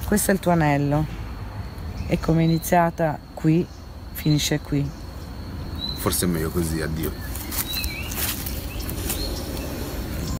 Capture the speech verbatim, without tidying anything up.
questo è il tuo anello e come è iniziata qui, finisce qui. Forse è meglio così, addio.